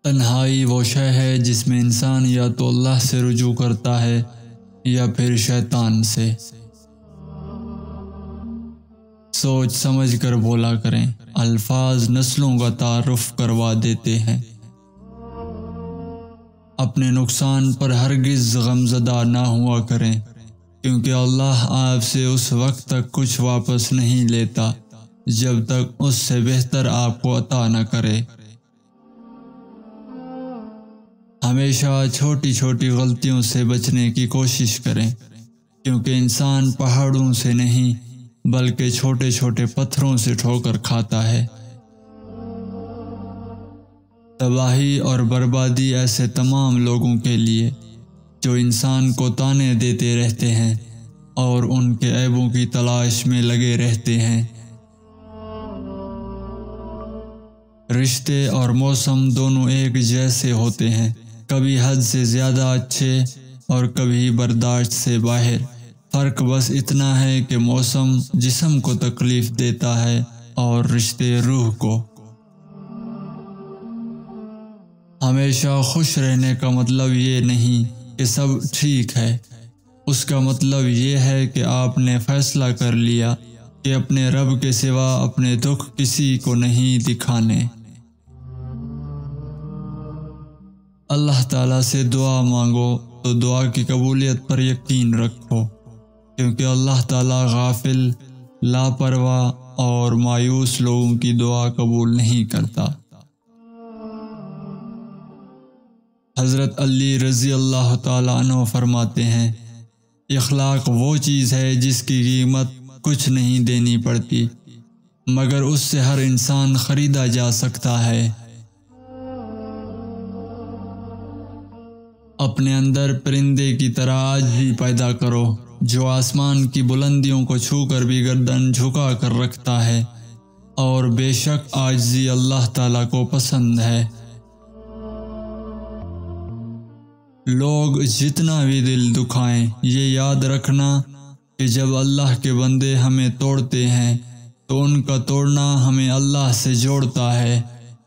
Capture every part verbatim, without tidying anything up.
تنہائی وہ شے ہے جس میں انسان یا تو اللہ سے رجوع کرتا ہے یا پھر شیطان سے۔ سوچ سمجھ کر بولا کریں، الفاظ نسلوں کا تعارف کروا دیتے ہیں۔ اپنے نقصان پر ہرگز غمزدہ نہ ہوا کریں، کیونکہ اللہ آپ سے اس وقت تک کچھ واپس نہیں لیتا جب تک اس سے بہتر آپ کو عطا نہ کرے۔ ہمیشہ چھوٹی چھوٹی غلطیوں سے بچنے کی کوشش کریں، کیونکہ انسان پہاڑوں سے نہیں بلکہ چھوٹے چھوٹے پتھروں سے ٹھوکر کھاتا ہے۔ تباہی اور بربادی ایسے تمام لوگوں کے لیے جو انسان کو طعنے دیتے رہتے ہیں اور ان کے عیبوں کی تلاش میں لگے رہتے ہیں۔ رشتے اور موسم دونوں ایک جیسے ہوتے ہیں، کبھی حد سے زیادہ اچھے اور کبھی برداشت سے باہر۔ فرق بس اتنا ہے کہ موسم جسم کو تکلیف دیتا ہے اور رشتے روح کو۔ ہمیشہ خوش رہنے کا مطلب یہ نہیں کہ سب ٹھیک ہے، اس کا مطلب یہ ہے کہ آپ نے فیصلہ کر لیا کہ اپنے رب کے سوا اپنے دکھ کسی کو نہیں دکھانے۔ اللہ تعالیٰ سے دعا مانگو تو دعا کی قبولیت پر یقین رکھو، کیونکہ اللہ تعالیٰ غافل، لاپرواہ اور مایوس لوگوں کی دعا قبول نہیں کرتا۔ حضرت علی رضی اللہ تعالیٰ عنہ فرماتے ہیں، اخلاق وہ چیز ہے جس کی قیمت کچھ نہیں دینی پڑتی، مگر اس سے ہر انسان خریدا جا سکتا ہے۔ اپنے اندر پرندے کی طرح آج ہی پیدا کرو، جو آسمان کی بلندیوں کو چھو کر بھی گردن جھکا کر رکھتا ہے، اور بے شک عاجزی اللہ تعالیٰ کو پسند ہے۔ لوگ جتنا بھی دل دکھائیں، یہ یاد رکھنا کہ جب اللہ کے بندے ہمیں توڑتے ہیں تو ان کا توڑنا ہمیں اللہ سے جوڑتا ہے۔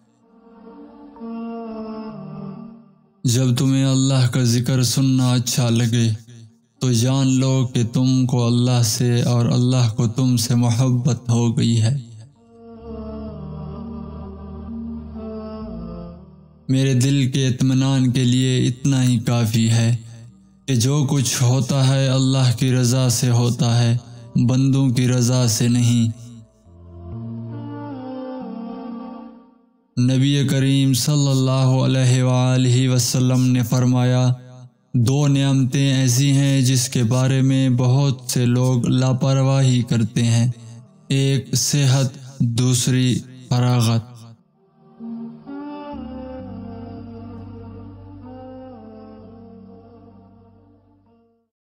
جب تمہیں اللہ کا ذکر سننا اچھا لگے تو جان لو کہ تم کو اللہ سے اور اللہ کو تم سے محبت ہو گئی ہے۔ میرے دل کے اطمینان کے لیے اتنا ہی کافی ہے کہ جو کچھ ہوتا ہے اللہ کی رضا سے ہوتا ہے، بندوں کی رضا سے نہیں۔ نبی کریم صلی اللہ علیہ وآلہ وسلم نے فرمایا، دو نعمتیں ایسی ہیں جس کے بارے میں بہت سے لوگ لاپرواہی کرتے ہیں، ایک صحت، دوسری فراغت۔